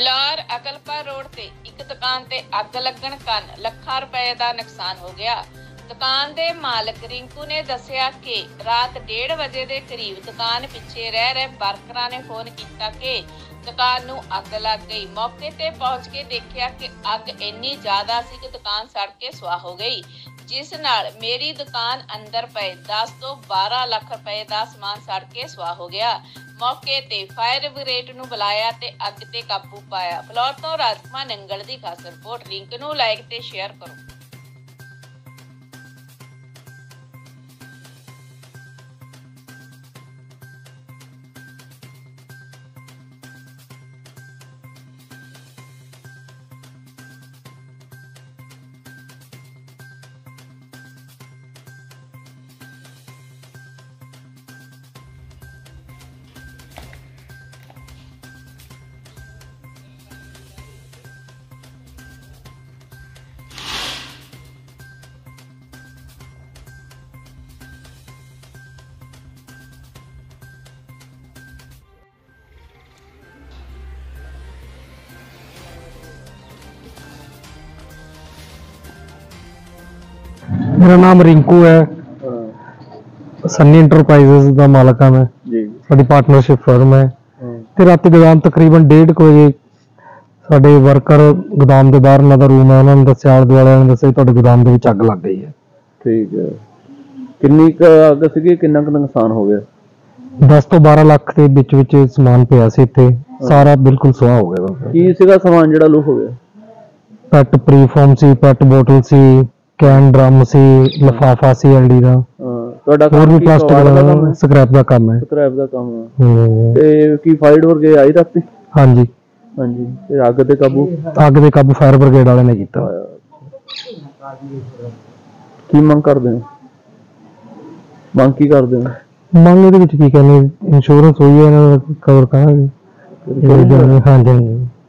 Phillaur Akalpur road ਤੇ ਇੱਕ ਦੁਕਾਨ ਤੇ ਅੱਗ ਲੱਗਣ ਕਾਰਨ ਲੱਖਾਂ ਰੁਪਏ ਦਾ ਨੁਕਸਾਨ ਹੋ ਗਿਆ। ਦੁਕਾਨ ਦੇ ਮਾਲਕ ਰਿੰਕੂ ਨੇ ਦੱਸਿਆ ਕਿ ਰਾਤ 1:30 ਵਜੇ ਦੇ ਕਰੀਬ ਦੁਕਾਨ ਪਿੱਛੇ ਰਹਿ ਰਹੇ ਵਰਕਰਾਂ ਨੇ ਫੋਨ ਕੀਤਾ ਕਿ ਦੁਕਾਨ ਨੂੰ ਅੱਗ ਲੱਗ ਗਈ। ਮੌਕੇ ਤੇ ਪਹੁੰਚ ਕੇ ਦੇਖਿਆ ਕਿ ਅੱਗ ਇੰਨੀ ਜ਼ਿਆਦਾ ਸੀ ਕਿ ਦੁਕਾਨ ਸੜ ਕੇ ਸੁਆਹ ਹੋ ਗਈ, ਜਿਸ ਨਾਲ ਮੇਰੀ ਦੁਕਾਨ ਅੰਦਰ ਪਏ 10 ਤੋਂ 12 ਲੱਖ ਰੁਪਏ ਦਾ ਸਮਾਨ ਸੜ ਕੇ ਸੁਆਹ ਹੋ ਗਿਆ। ਮੌਕੇ ਤੇ ਫਾਇਰ ਬ੍ਰਿਗੇਡ ਨੂੰ ਬੁਲਾਇਆ ਤੇ ਅੱਗ ਤੇ ਕਾਬੂ ਪਾਇਆ। ਫਿਲੌਰ ਤੋਂ ਰਾਜਕੁਮਾਰ ਨੰਗਲ ਦੀ ਖਾਸ ਰਿਪੋਰਟ। ਲਿੰਕ ਨੂੰ ਲਾਈਕ ਤੇ ਸ਼ੇਅਰ ਕਰੋ। मेरा नाम रिंकू है। सन्नी इंटरप्राइजेस का मालिक हाँ मैं जी। साडी पार्टनरशिप फर्म है। ते रात गोदाम तकरीबन 1:30 वजे साडे वर्कर गोदाम के बाहर उन्हां दा रूम है, उन्होंने दस्सिया आले दुआले ने दस्सिया तुहाडे गोदाम दे विच अग लग गई है। ठीक है, किन्नी क अग सीगी, किन्ना क नुकसान हो गया? 10 ਤੋਂ 12 ਲੱਖ ਦੇ ਵਿੱਚ समान पिया सी इत्थे, सारा बिल्कुल सुहा हो गया। की सीगा समान जिहड़ा लुक हो गया? पैट प्रीफॉर्म सी, पैट बोतल सी, कैन ड्रम सी, लिफाफा सी एलडी दा। ਤੁਹਾਡਾ ਹੋਰ ਵੀ ਪਲਾਸਟਿਕ ਦਾ ਸਕ੍ਰੈਪ ਦਾ ਕੰਮ ਹੈ। ਸਕ੍ਰੈਪ ਦਾ ਕੰਮ ਹੈ ਤੇ ਕੀ ਫਾਇਰ ਬ੍ਰਿਗੇਡ ਆਈ ਰਾਤੀ? ਹਾਂਜੀ ਹਾਂਜੀ। ਤੇ ਅੱਗ ਤੇ ਕਾਬੂ ਫਾਇਰ ਬ੍ਰਿਗੇਡ ਵਾਲੇ ਨੇ ਕੀਤਾ। ਕੀ ਮੰਗ ਕਰਦੇ ਹੋ? ਮੰਗ ਕੀ ਕਰਦੇ ਹੋ? ਮੰਗ ਇਹਦੇ ਵਿੱਚ ਕੀ ਕਹਿੰਦੇ, ਇੰਸ਼ੋਰੈਂਸ ਹੋਈ ਹੈ ਇਹਨਾਂ ਦਾ ਕਵਰ ਕਰਾਂਗੇ। ਹਾਂਜੀ ਹਾਂਜੀ।